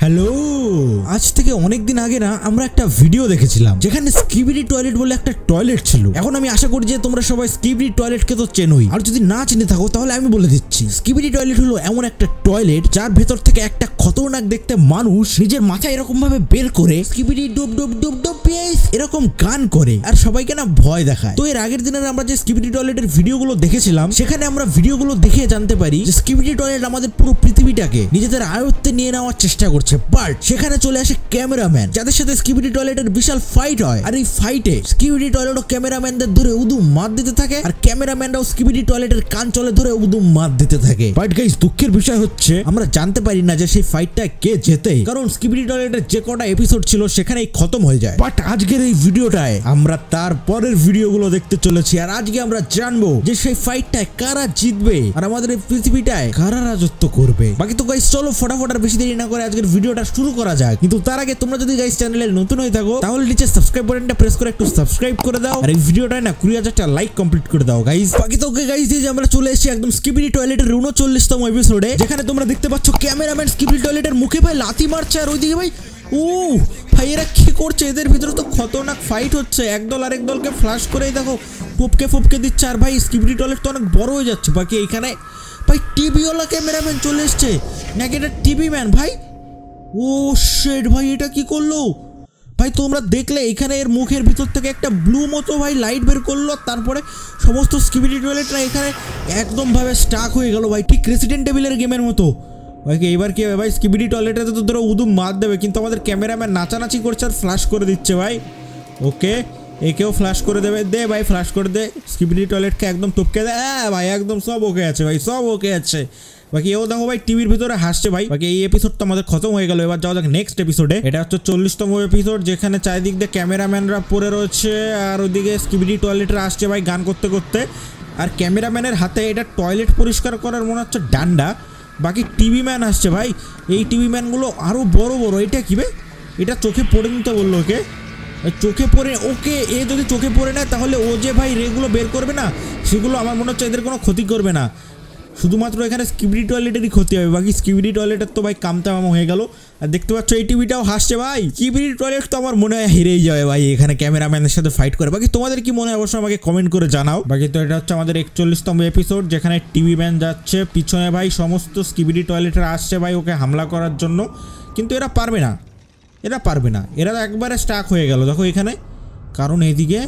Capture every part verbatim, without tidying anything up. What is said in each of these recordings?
Hello, আজ থেকে অনেকদিন আগে না আমরা একটা ভিডিও দেখেছিলাম যেখানে স্কিবিডি টয়লেট বলে একটা টয়লেট ছিল। এখন আমি আশা করি যে তোমরা সবাই স্কিবিডি টয়লেটকে তো চেনোই, আর যদি না চিনে থাকো তাহলে আমি বলে দিচ্ছি। স্কিবিডি টয়লেট হলো এমন একটা টয়লেট যার ভেতর থেকে একটা খতরনাক দেখতে মানুষ নিজের মাথা এরকম ভাবে বের করে স্কিবিডি ডুব ডুব ডুব ডুব পিস এরকম গান করে আর সবাইকে না ভয় দেখায়। তো এর আগের দিনের আমরা যে স্কিবিডি টয়লেটের ভিডিওগুলো দেখেছিলাম সেখানে আমরা ভিডিওগুলো দেখে জানতে পারি যে স্কিবিডি টয়লেট আমাদের পুরো পৃথিবীটাকে নিজেদের আয়ত্তে নিয়ে নেওয়ার চেষ্টা করছে, বাট সেখানে চলে আসে ক্যামেরাম্যান যাদের সাথে স্কিবিডি টয়লেটের বিশাল ফাইট হয়। আর এই ফাইটে স্কিবিডি টয়লেট ও ক্যামেরাম্যানদের ধরে উদুম মার দিতে থাকে আর ক্যামেরাম্যানরাও স্কিবিডি টয়লেটের কান চলে ধরে উদুম মার দিতে থাকে। বাট গাইস, দুঃখের বিষয় হচ্ছে আমরা জানতে পারি না যে সেই ফাইটটা কে জেতে, কারণ স্কিবিডি টয়লেটের যে কটা এপিসোড ছিল সেখানেই খতম হয়ে যায়। বাট আজকের এই ভিডিওটায় আমরা তার পরের ভিডিওগুলো দেখতে চলেছি আর আজকে আমরা জানবো যে সেই ফাইটটায় কারা জিতবে আর আমাদের এই পৃথিবীটায় কারা রাজত্ব করবে। বাকি তো গাইস চলো ফটাফট আর বেশি দেরি না করে আজকের ভিডিওটা শুরু করা যাক। কিন্তু তার আগে তোমরা যদি গাইস চ্যানেলে নতুন হয়ে থাকো তাহলে নিচে সাবস্ক্রাইব বাটনটা প্রেস করে একটু সাবস্ক্রাইব করে দাও আর এই ভিডিওটায় না কুড়ি হাজারটা লাইক কমপ্লিট করে দাও গাইস। বাকি তো ওকে গাইস, এই যে আমরা চলে এসেছি একদম স্কিবিডি টয়লেটের উনচল্লিশতম এপিসোডে, যেখানে তোমরা দেখতে পাচ্ছ ক্যামেরাম্যান স্কিবিডি টয়লেটের মুখে ভাই লাথি মারছে আর ওইদিকে ভাই ও ভাই এরা কি করছে, এদের ভিতরে তো খতরনাক ফাইট হচ্ছে। একদল আরেক দলকে ফ্লাশ করেই দেখো ফুপকে ফুপকে দিচ্ছে আর ভাই স্কিবিডি টয়লেট তো অনেক বড় হয়ে যাচ্ছে। বাকি এইখানে ভাই টিভিওয়ালা ক্যামেরাম্যান চলে এসছে নাকি এটা টিভি ম্যান ভাই। ও শিট ভাই, এটা কি করলো ভাই? তোমরা দেখলে এখানে এর মুখের ভিতর থেকে একটা ব্লু মতো ভাই লাইট বের করলো, তারপরে সমস্ত স্কিবিডি টয়লেটরা এখানে একদম ভাবে স্টাক হয়ে গেল ভাই, ঠিক রেসিডেন্ট এভিলের গেমের মতো। ভাই এবার কি হবে ভাই? স্কিবিডি টয়লেটে তো ধরো উদুম মার দেবে, কিন্তু আমাদের ক্যামেরাম্যান নাচানাচি করছে আর ফ্ল্যাশ করে দিচ্ছে ভাই। ওকে, একেও ফ্ল্যাশ করে দেবে, দে ভাই ফ্ল্যাশ করে দে, স্কিবিডি টয়লেটকে একদম টপকে দেয়। হ্যাঁ ভাই একদম সব ওকে আছে ভাই, সব ওকে আছে। বাকি এও দেখো ভাই টিভির ভিতরে হাসছে ভাই। বাকি এই এপিসোড তো আমাদের খতম হয়ে গেল, এবার যাওয়া যাক নেক্সট এপিসোডে। এটা হচ্ছে চল্লিশতম এপিসোড, যেখানে চারিদিক দিয়ে ক্যামেরাম্যানরা পড়ে রয়েছে আর ওইদিকে স্কিবিডি টয়লেটরা আসছে ভাই গান করতে করতে। আর ক্যামেরাম্যানের হাতে এটা টয়লেট পরিষ্কার করার মনে হচ্ছে ডান্ডা। বাকি টিভি ম্যান আসছে ভাই, এই টিভি ম্যানগুলো আরও বড় বড়। এটা কি ভাই? এটা চোখে পড়ে নিতে বললো ওকে, চোখে পড়ে ওকে এ যদি চোখে পড়ে নেয় তাহলে ও যে ভাই রেগুলো বের করবে না সেগুলো আমার মনে হচ্ছে এদের কোনো ক্ষতি করবে না, শুধুমাত্র এখানে স্কিবিডি টয়লেটেরই ক্ষতি হবে। বাকি স্কিবিডি টয়লেটের তো ভাই কামতামাম হয়ে গেল। আর দেখতে পাচ্ছ এই টিভিটাও হাসছে ভাই। স্কিবিডি টয়লেট তো আমার মনে হয় হেরেই যাবে ভাই এখানে ক্যামেরাম্যানের সাথে ফাইট করে। বাকি তোমাদের কি মনে হয় অবশ্যই আমাকে কমেন্ট করে জানাও। বাকি তো এটা হচ্ছে আমাদের একচল্লিশতম এপিসোড, যেখানে টিভি ম্যান যাচ্ছে পিছনে ভাই সমস্ত স্কিবিডি টয়লেটের আসছে ভাই ওকে হামলা করার জন্য, কিন্তু এরা পারবে না, এরা পারবে না, এরা একবারে স্টাক হয়ে গেল দেখো এখানে। কারণ এদিকে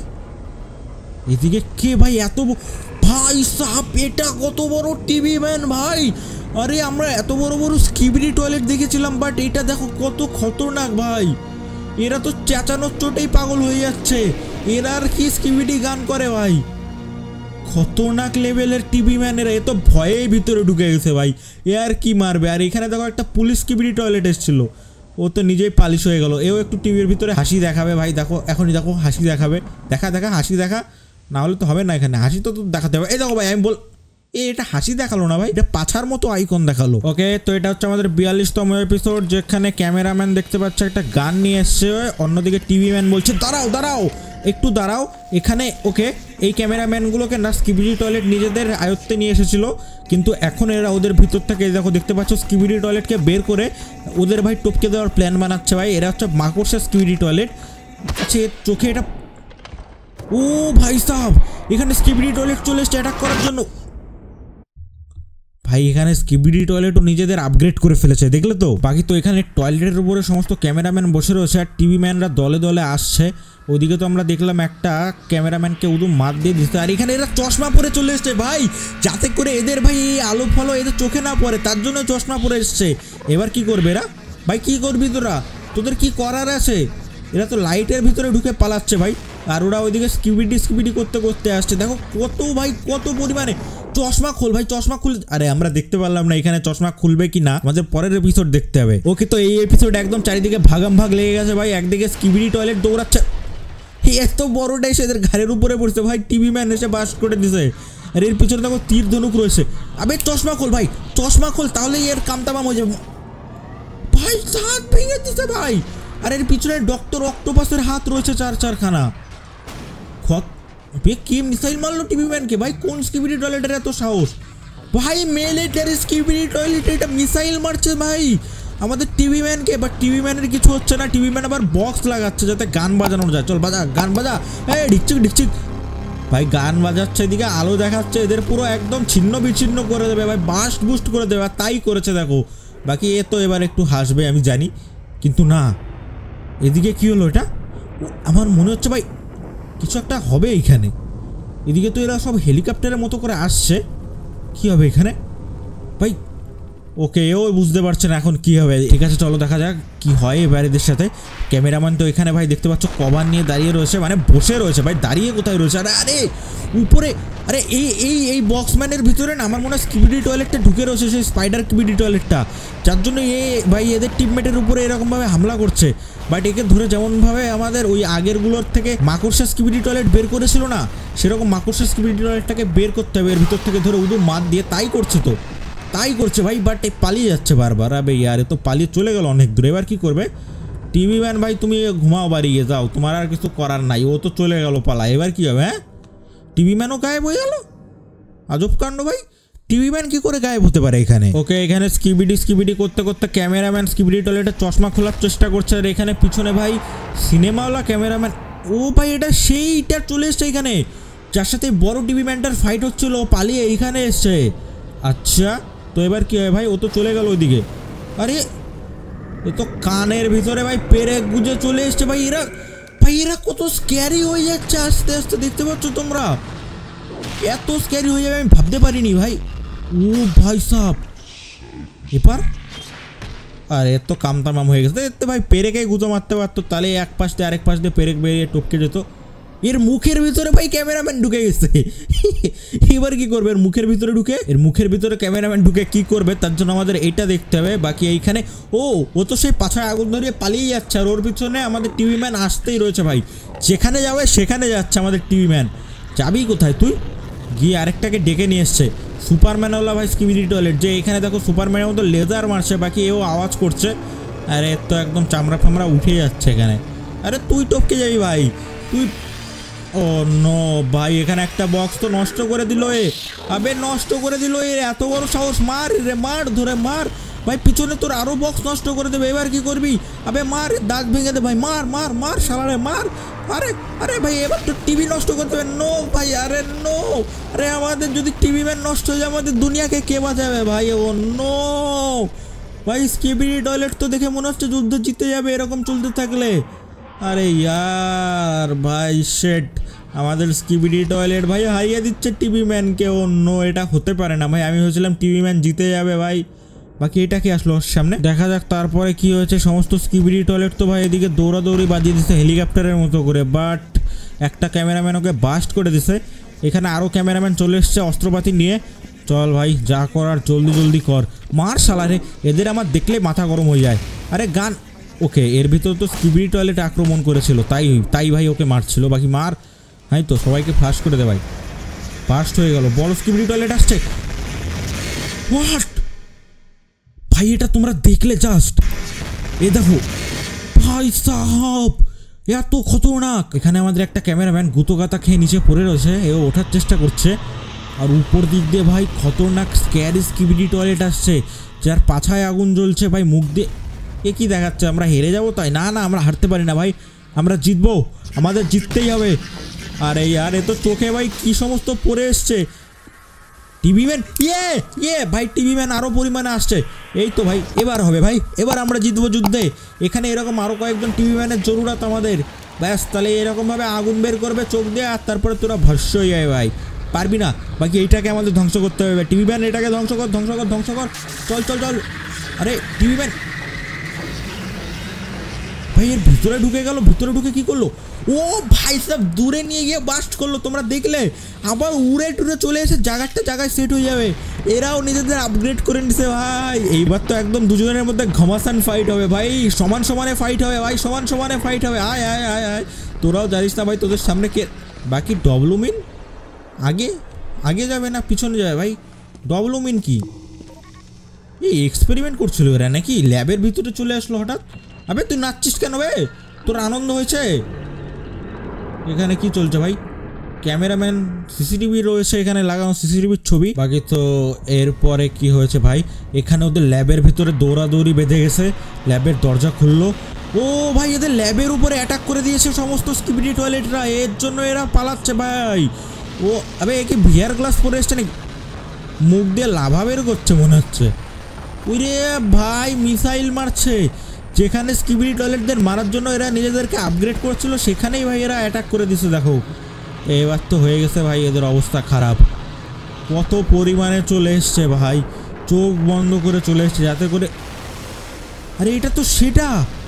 এদিকে কে ভাই এত ভাই সাপ, এটা কত বড় টিভি ম্যান ভাই। আরে আমরা এত বড় বড় স্কিবিডি টয়লেট দেখেছিলাম, বাট এটা দেখো কত খতরনাক ভাই। এরা তো চেঁচানোর চোটেই পাগল হয়ে যাচ্ছে, এরা আর কি স্কিবিডি গান করে ভাই। খতরনাক লেভেলের টিভি ম্যান এরা, এ তো ভয়েই ভিতরে ঢুকে গেছে ভাই, এ আর কি মারবে। আর এখানে দেখো একটা পুলিশ স্কিবিডি টয়লেট এসেছিল, ও তো নিজেই পালিশ হয়ে গেল। এও একটু টিভির ভিতরে হাসি দেখাবে ভাই, দেখো এখনই দেখো হাসি দেখাবে, দেখা দেখা হাসি দেখা, না হলে তো হবে না, এখানে হাসি তো দেখাতে হবে। এই দেখো ভাই আমি বল এটা হাসি দেখালো না ভাই, এটা পাছার মতো আইকন দেখালো। ওকে, তো এটা হচ্ছে আমাদের বিয়াল্লিশতম এপিসোড, যেখানে ক্যামেরাম্যান দেখতে পাচ্ছে একটা গান নিয়ে এসছে, অন্যদিকে টিভি ম্যান বলছে দাঁড়াও দাঁড়াও একটু দাঁড়াও এখানে। ওকে, এই ক্যামেরাম্যানগুলোকে না স্কিবিডি টয়লেট নিজেদের আয়ত্তে নিয়ে এসেছিল, কিন্তু এখন এরা ওদের ভিতর থেকে দেখো দেখতে পাচ্ছ স্কিবিডি টয়লেটকে বের করে ওদের ভাই টপকে দেওয়ার প্ল্যান বানাচ্ছে ভাই। এরা হচ্ছে মাকড়সা স্কিবিডি টয়লেট। আচ্ছা চোখে এটা, ও ভাই সাহেব এখানে স্কিবিডি টয়লেট চলে এসছে অ্যাটাক করার জন্য ভাই। এখানে স্কিবিডি টয়লেটও নিজেদের আপগ্রেড করে ফেলেছে দেখলে তো। বাকি তো এখানে টয়লেটের উপরে সমস্ত ক্যামেরাম্যান বসে রয়েছে আর টিভি ম্যানরা দলে দলে আসছে। ওইদিকে তো আমরা দেখলাম একটা ক্যামেরাম্যানকে উদু মার দিয়ে দিচ্ছে। আর এখানে এরা চশমা পরে চলে এসছে ভাই, যাতে করে এদের ভাই এই আলো ফলো এদের চোখে না পড়ে, তার জন্য চশমা পরে এসছে। এবার কি করবে এরা ভাই? কি করবি তোরা? তোদের কি করার আছে? এরা তো লাইটের ভিতরে ঢুকে পালাচ্ছে ভাই, আর ওরা ওইদিকে স্কিবিডি স্কিবিডি করতে করতে আসছে। দেখো কত ভাই কত পরিমাণে। চশমা খোল ভাই, চশমা খুল। আরে আমরা দেখতে পারলাম না এখানে চশমা খুলবে কি না, আমাদের পরের এপিসোড দেখতে হবে। ওকে, তো এই এপিসোড একদম চারিদিকে ভাগাম ভাগ লেগে গেছে ভাই। একদিকে স্কিবিডি টয়লেট দৌড়াচ্ছে, এত বড়টা এসে এদের ঘাড়ের উপরে পড়ছে ভাই, টিভি ম্যান এসে বাস করে দিছে। আর এর পিছনে দেখো তীর ধনুক রয়েছে। আবে চশমা খোল ভাই, চশমা খোল, তাহলে এর কামতামাম হয়ে যাবে ভাই। হাত ভেঙে দিছে ভাই। আর এর পিছনে ডক্টর অক্টোপাসের হাত রয়েছে চার চারখানা। কি মিসাইল মারলো টিভি ম্যানকে ভাই? কোন স্কিবিডি টয়লেটের এত সাহস ভাই? মিলিটারি স্কিবিডি টয়লেট এটা মিসাইল মারছে ভাই। আমাদের টিভি ম্যানকে, বাট টিভি ম্যানের কিছু হচ্ছে না। টিভি ম্যান আবার বক্স লাগাচ্ছে যাতে গান বাজানো যায়। চল বাজা, গান বাজা, এই ডিকচিক ডিকচিক। ভাই গান বাজাচ্ছে, এদিকে আলো দেখাচ্ছে, এদের পুরো একদম ছিন্ন বিচ্ছিন্ন করে দেবে ভাই, বাস্ট বুস্ট করে দেবে। আর তাই করেছে দেখো। বাকি এ তো এবার একটু হাসবে আমি জানি, কিন্তু না। এদিকে কি হলো এটা? আমার মনে হচ্ছে ভাই কিছু একটা হবে এইখানে। এদিকে তো এরা সব হেলিকপ্টারের মতো করে আসছে, কি হবে এখানে ভাই? ওকে, ও বুঝতে পারছে না এখন কি হবে। এর কাছে চলো দেখা যাক কি হয় এবার এদের সাথে। ক্যামেরাম্যান তো এখানে ভাই দেখতে পাচ্ছ কভার নিয়ে দাঁড়িয়ে রয়েছে, মানে বসে রয়েছে ভাই, দাঁড়িয়ে কোথায় রয়েছে? আরে আরে উপরে, আরে এই এই এই বক্সম্যানের ভিতরে না আমার মনে হয় স্কিবিডি টয়লেটটা ঢুকে রয়েছে, সেই স্পাইডার স্কিবিডি টয়লেটটা, যার জন্য এ ভাই এদের টিমমেটের উপরে এরকমভাবে হামলা করছে। বাট একে ধরে যেমনভাবে আমাদের ওই আগেরগুলোর থেকে মাকড়সা স্কিবিডি টয়লেট বের করেছিল না, সেরকম মাকড়সা স্কিবিডি টয়লেটটাকে বের করতে হবে এর ভিতর থেকে ধরে উদু মাত দিয়ে। তাই করছে তো, তাই করছে ভাই, বাট এই পালিয়ে যাচ্ছে বারবার। আবে ইয়ার এ তো পালিয়ে চলে গেল অনেক দূরে। এবার কি করবে টিভি ম্যান? ভাই তুমি ঘুমাও, বাড়িয়ে যাও, তোমার আর কিছু করার নাই। ও তো চলে গেল পালা, এবার কি হবে? হ্যাঁ, টিভি ম্যানও গায়েব হয়ে গেল, আজব কাণ্ড ভাই। টিভি ম্যান কি করে গায়েব হতে পারে এখানে? ওকে, এখানে স্কিবিডি স্কিবিডি করতে করতে ক্যামেরাম্যান স্কিবিডি টয়লেটের চশমা খোলার চেষ্টা করছে। আর এখানে পিছনে ভাই সিনেমাওয়ালা ক্যামেরাম্যান, ও ভাই এটা সেইটা চলে এসছে এখানে, যার সাথে বড় টিভি ম্যানটার ফাইট হচ্ছিল, ও পালিয়ে এইখানে এসছে। আচ্ছা, তো এবার কি হয় ভাই? ও তো চলে গেল ওইদিকে। আরে এ তো কানের ভিতরে ভাই পেরেক গুজে চলে এসছে ভাই। এরা ভাই এরা কত স্ক্যারি হয়ে যাচ্ছে আস্তে আস্তে, দেখতে পাচ্ছ তোমরা? এত স্ক্যারি হয়ে যাবে আমি ভাবতে পারিনি ভাই। ও ভাই সাহেব, এবার আরে এত কাম তামাম হয়ে গেছে। এতে ভাই পেরেকে গুঁজো মারতে পারতো, তাহলে এক পাশ দিয়ে আরেক পাশ দিয়ে পেরেক বেরিয়ে টপকে যেত। এর মুখের ভিতরে ভাই ক্যামেরাম্যান ঢুকে গেছে। এবার কি করবে? এর মুখের ভিতরে ঢুকে, এর মুখের ভিতরে ক্যামেরাম্যান ঢুকে কি করবে তার জন্য আমাদের এইটা দেখতে হবে। বাকি এইখানে ও ও তো সেই পাছায় আগুন ধরিয়ে পালিয়ে যাচ্ছে, আর ওর পিছনে আমাদের টিভি ম্যান আসতেই রয়েছে ভাই। যেখানে যাবে সেখানে যাচ্ছে আমাদের টিভি ম্যান। যাবি কোথায় তুই? গিয়ে আরেকটাকে ডেকে নিয়ে এসছে, সুপারম্যানওয়ালা ভাই স্কিবিডি টয়লেট। যে এখানে দেখো সুপারম্যানের মতো লেজার মারছে, বাকি এও আওয়াজ করছে। আরে তো একদম চামড়া ফামড়া উঠে যাচ্ছে এখানে। আরে তুই টপকে যাবি ভাই, তুই। ও নো ভাই, এখানে একটা বক্স তো নষ্ট করে দিল এ। আবে নষ্ট করে দিল এ, এত বড় সাহস! মার রে, মার ধরে মার ভাই, পিছনে তোর আরো বক্স নষ্ট করে দেবে। এবার কি করবি? আবে মার, দাঁত ভেঙে দে ভাই, মার মার মার শালারে মার। আরে আরে ভাই এবার তো টিভি নষ্ট করতে হবে। নো ভাই, আরে নো, আরে আমাদের যদি টিভি ম্যান নষ্ট হয়ে যায় আমাদের দুনিয়াকে কে বাঁচাবে ভাই? ও নো ভাই, স্কিবিডি টয়লেট তো দেখে মনে হচ্ছে যুদ্ধ জিতে যাবে এরকম চলতে থাকলে। আরে ইয়ার ভাই শেট, আমাদের স্কিবিডি টয়লেট ভাই হারিয়ে দিচ্ছে টিভি ম্যানকে। অন্য এটা হতে পারে না ভাই, আমি ভেবেছিলাম টিভি ম্যান জিতে যাবে ভাই। বাকি এটা কি আসলো ওর সামনে, দেখা যাক তারপরে কি হয়েছে। সমস্ত স্কিবিডি টয়লেট তো ভাই এদিকে দৌড়াদৌড়ি বাজিয়ে দিচ্ছে হেলিকপ্টারের মতো করে, বাট একটা ক্যামেরাম্যান ওকে বাস্ট করে দিছে। এখানে আরও ক্যামেরাম্যান চলে এসছে অস্ত্রপাতি নিয়ে। চল ভাই যা করার জলদি জলদি কর, মার শালারে, এদের আমার দেখলে মাথা গরম হয়ে যায়। আরে গান, ওকে এর ভিতর তো স্কিবিডি টয়লেট আক্রমণ করেছিল, তাই তাই ভাই ওকে মারছিল। বাকি মার, হ্যাঁ তো সবাইকে ফাস্ট করে দে ভাই। ফাস্ট হয়ে গেল, বড় স্কিবিডি টয়লেট আসছে। হোয়াট ভাই, এটা তোমরা দেখলে জাস্ট, এ দেখো ভাই সাহাব, এত খতরনাক। এখানে আমাদের একটা ক্যামেরাম্যান গুতোগাতা খেয়ে নিচে পড়ে রয়েছে, এও ওঠার চেষ্টা করছে। আর উপর দিক দিয়ে ভাই খতরনাক স্ক্যারি স্কিবিডি টয়লেট আসছে, যার পাছায় আগুন জ্বলছে ভাই। মুখ দিয়ে এ কি দেখাচ্ছে? আমরা হেরে যাবো তাই? না না, আমরা হারতে পারি না ভাই, আমরা জিতবো, আমাদের জিততেই হবে। আরে ইয়ার এ তো চোখে ভাই কি সমস্ত পড়ে এসছে। টিভি ম্যান, ইয়ে ইয়ে ভাই, টিভি ম্যান আরও পরিমাণে আসছে। এই তো ভাই এবার হবে ভাই, এবার আমরা জিতবো যুদ্ধে। এখানে এরকম আরও কয়েকজন টিভি ম্যানের জরুরত আমাদের। ব্যাস, তাহলে এরকমভাবে আগুন বের করবে চোখ দিয়ে, আর তারপরে তোরা ভস্য হয়ে যায় ভাই। পারবি না, বাকি এইটাকে আমাদের ধ্বংস করতে হবে। টিভি ম্যান এটাকে ধ্বংস কর, ধ্বংস কর, ধ্বংস কর, চল চল চল। আরে টিভি ম্যান ভাই এর ভিতরে ঢুকে গেল, ভিতরে ঢুকে কি করলো? ও ভাই সব দূরে নিয়ে গিয়ে বাস্ট করলো, তোমরা দেখলে? আবার উড়ে টুড়ে চলে এসে জায়গাটা জায়গায় সেট হয়ে যাবে। এরাও নিজেদের আপগ্রেড করে নিছে ভাই। এইবার তো একদম দুজনের মধ্যে ঘমাসান ফাইট হবে ভাই, সমান সমানে ফাইট হবে ভাই, সমান সমানে ফাইট হবে। আয় আয় আয় আয়, তোরাও জানিস না ভাই তোদের সামনে কে। বাকি ডবলুমিন আগে আগে যাবে না পিছনে যাবে ভাই? ডবলুমিন কি এই এক্সপেরিমেন্ট করছিল এরা নাকি? ল্যাবের ভিতরে চলে আসলো হঠাৎ। আবে তুই নাচছিস কেন বে? তোর আনন্দ হয়েছে? এখানে কি চলছে ভাই? ক্যামেরাম্যান সিসিটিভি রয়েছে এখানে লাগানো, সিসিটিভির ছবি। বাকি তো এরপরে কি হয়েছে ভাই, এখানে ওদের ল্যাবের ভিতরে দৌড়াদৌড়ি বেঁধে গেছে, ল্যাবের দরজা খুললো। ও ভাই এদের ল্যাবের উপরে অ্যাটাক করে দিয়েছে সমস্ত স্কিবিডি টয়লেটরা, এর জন্য এরা পালাচ্ছে ভাই। ও আবে একে ভিআর গ্লাস পরে এসছে নাকি, মুখ দিয়ে লাভা বের করছে মনে হচ্ছে। ওরে ভাই মিসাইল মারছে, যেখানে স্কিবিডি টয়লেটদের মারার জন্য এরা নিজেদেরকে আপগ্রেড করছিল সেখানেই ভাই এরা অ্যাটাক করে দিছে। দেখো এবার তো হয়ে গেছে ভাই এদের অবস্থা খারাপ, কত পরিমাণে চলে এসছে ভাই, চোখ বন্ধ করে চলে এসছে যাতে করে। আরে এটা তো সেটা,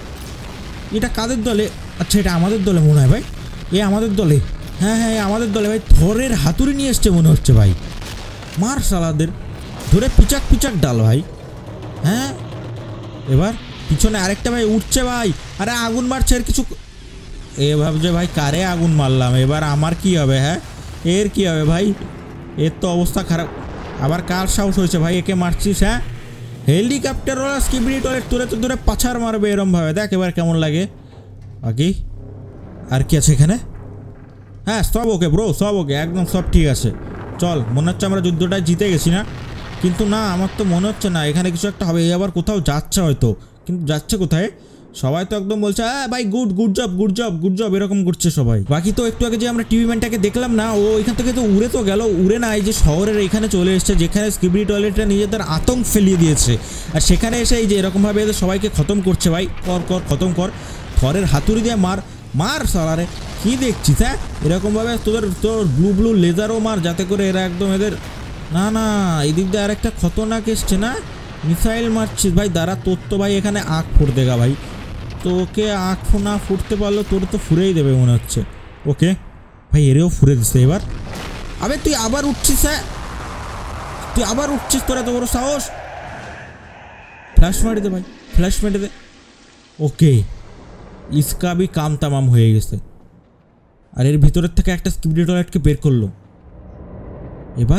এটা কাদের দলে? আচ্ছা এটা আমাদের দলে মনে হয় ভাই, এ আমাদের দলে, হ্যাঁ হ্যাঁ আমাদের দলে ভাই। থরের হাতুড়ি নিয়ে এসছে মনে হচ্ছে ভাই, মার সালাদের ধরে পিচাক পিচাক ডাল ভাই। হ্যাঁ এবার পিছনে আরেকটা ভাই উঠছে ভাই, আরে আগুন মারছে এর কিছু। এ ভাবছে ভাই কারে আগুন মারলাম, এবার আমার কি হবে? হ্যাঁ এর কি হবে ভাই, এর তো অবস্থা খারাপ। আবার কার সাহস হয়েছে ভাই একে মারছিস? হ্যাঁ হেলিকপ্টারওয়ালা স্কিবিডি টয়লেট তোরে তো ধরে পাছার মারবে এরমভাবে, দেখ এবার কেমন লাগে। বাকি আর কি আছে এখানে? হ্যাঁ সব ওকে ব্রো, সব ওকে, একদম সব ঠিক আছে। চল, মনে হচ্ছে আমরা যুদ্ধটা জিতে গেছি না? কিন্তু না, আমার তো মনে হচ্ছে না, এখানে কিছু একটা হবে। এই আবার কোথাও যাচ্ছে হয়তো, কিন্তু যাচ্ছে কোথায়? সবাই তো একদম বলছে হ্যাঁ ভাই good good job good job good job এরকম করছে সবাই। বাকি তো একটু আগে যে আমরা টিভি ম্যানটাকে দেখলাম না, ও এখান থেকে তো উড়ে তো গেল, উড়ে না এই যে শহরের এখানে চলে এসছে যেখানে স্কিবিডি টয়লেটরা নিজেদের আতঙ্ক ফেলিয়ে দিয়েছে, আর সেখানে এসে এই যে এরকমভাবে এদের সবাইকে খতম করছে ভাই। কর কর খতম কর, থরের হাতুড়ি দিয়ে মার মার সালারে। কি দেখছিস? হ্যাঁ এরকমভাবে তোদের তোর ব্লু ব্লু লেজারও মার যাতে করে এরা একদম এদের। না না এদিক দিয়ে আরেকটা খতরনাক এসছে না, মিসাইল মারছিস ভাই। দাঁড়া তোর তো ভাই এখানে আখ ফুট দেগা ভাই, তোকে আখ না ফুটতে পারলো তোর তো ফুরেই দেবে মনে হচ্ছে। ওকে ভাই এরেও ফুরে দিচ্ছে এবার। আবে তুই আবার উঠছিস? হ্যাঁ তুই আবার উঠছিস, তোরা তো বড় সাহস। ফ্ল্যাশ মারি দে ভাই, ফ্ল্যাশ মেরে দে। ওকে ইসকা ভি কাম তামাম হয়ে গেছে। আর এর ভিতরের থেকে একটা স্কিবিডি টয়লেটকে বের করলো। এবার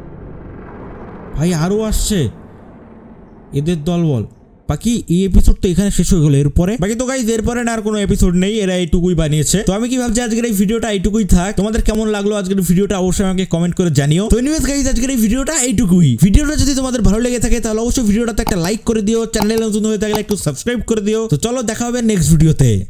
ভাই আরও আসছে এদের দলবল। বাকি এই এপিসোড তো এখানে শেষ হয়ে গেল। এরপরে বাকি তো গাইজ এরপরে না আর কোনো এপিসোড নেই, এরা এইটুকুই বানিয়েছে। তো আমি কি ভাবছি আজকের এই ভিডিওটা এইটুকুই থাক। তোমাদের কেমন লাগলো আজকের ভিডিওটা অবশ্যই আমাকে কমেন্ট করে জানিও। তো এনিওয়েজ গাইজ আজকের এই ভিডিওটা এইটুকুই। ভিডিওটা যদি তোমাদের ভালো লেগে থাকে তাহলে অবশ্যই ভিডিওটাতে একটা লাইক করে দিও, চ্যানেলে নতুন হয়ে থাকলে একটু সাবস্ক্রাইব করে দিও। তো চলো দেখা হবে নেক্সট ভিডিওতে।